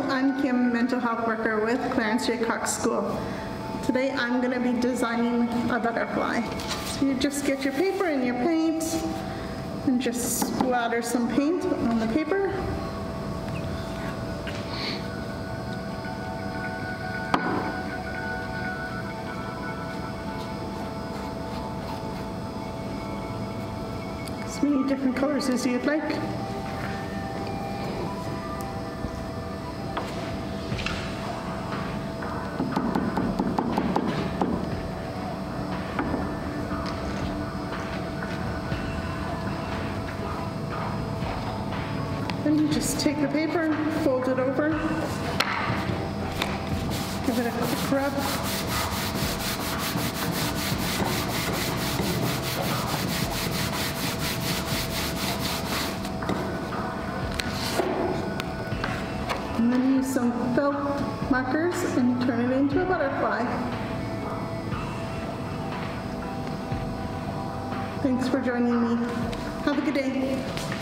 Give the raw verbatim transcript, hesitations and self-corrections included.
I'm Kim, mental health worker with Clarence J. Cox School. Today I'm going to be designing a butterfly. So you just get your paper and your paint and just splatter some paint on the paper. As many different colors as you'd like. Then you just take the paper, fold it over, give it a quick rub. And then use some felt markers and turn it into a butterfly. Thanks for joining me. Have a good day.